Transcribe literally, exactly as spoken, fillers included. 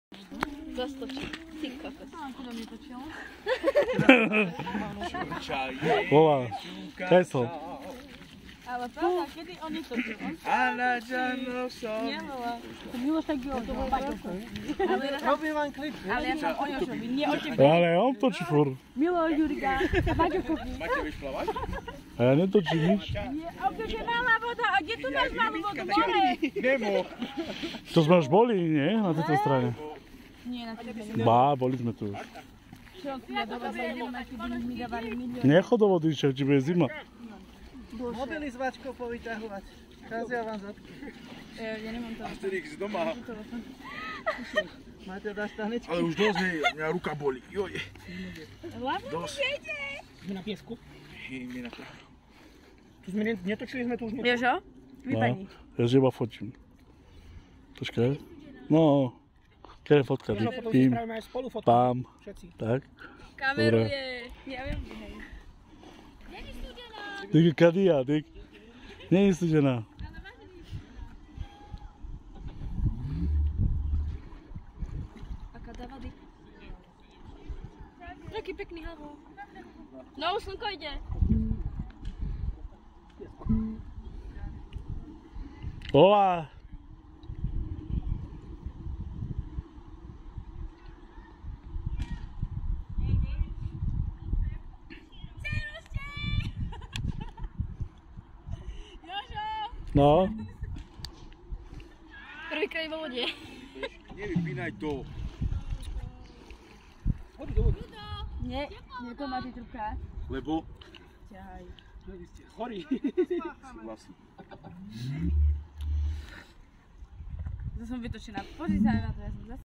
Zastočí. Ty kokos. Kdo mi točil? Volá. Kreslo. Ale pravda, kedy on netočil? Nie, volá. To Miloš tak bylo, to bol Baťovko. Robím vám klip. Ale ja som o Jošovi, nie o tebe. Ale on točí furt. Milo, Jurika a Baťovko. Máte vieš plavať? A ja netočím nič. Nie, a kde je malá voda? A kde tu máš malú vodu? More! Nemo. To sme už boli, nie? Na tejto strane. Nie, na tebe. Bá, boli sme tu už. Čo, ja dovezem na kedy mi dávali milión. Nechod do vody, čo ti bude zima. Mobily s vačkou povyťahovať. Kazia vám zadky. Ja nemám to. Asterix doma. Máte dať tanečky? Ale už dosť, hej, mňa ruka boli. Joj. Hlavne Dosť. Sme na piesku. Hej, my na prachu. Tu sme ne- netočili sme tu už niečo. Jožo? Vypadni. No, ja si iba fotím. Počkaj. No. Keď je fotka? Možno potom si Tým. spravíme aj spolu fotku. Pám. Všetci. Tak. Kameruje. Ja viem, hej. Dík, kadia, dík. Nie je studená. Aká dáva dyk. Taký pekný havo. No, slnko ide. Olá. No, Prvýkrát vo vode. Nevypínaj to. Hoď do vody. Nie, nie to máte trubka. Lebo? Ťahaj. Vy ste chorí. Súhlasím. To som vytočená. Pozri sa na to, ja som zase.